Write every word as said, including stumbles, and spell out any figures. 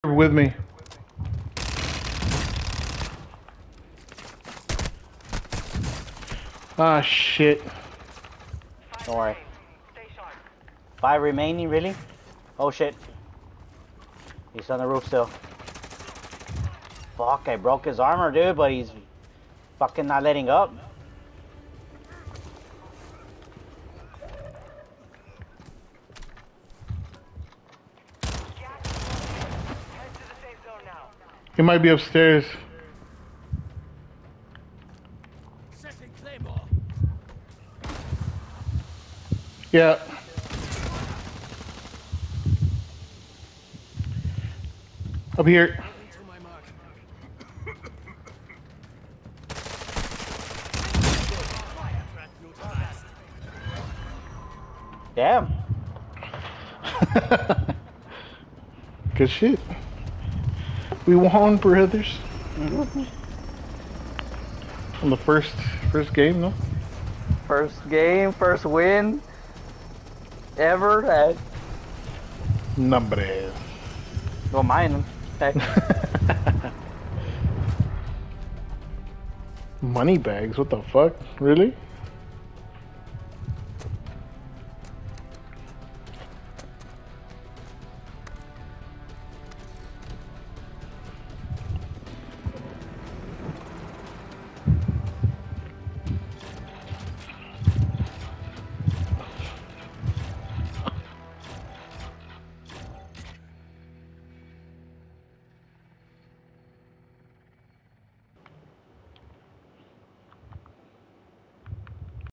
with me. Ah, shit. Don't worry. Five remaining, really? Oh shit. He's on the roof still. Fuck, I broke his armor, dude, but he's fucking not letting up. He might be upstairs. Yeah. Up here. Damn. Good shit. We won, brothers. On the first first game, no? First game, first win ever at Nombre. well mine. Hey. Money bags, what the fuck? Really?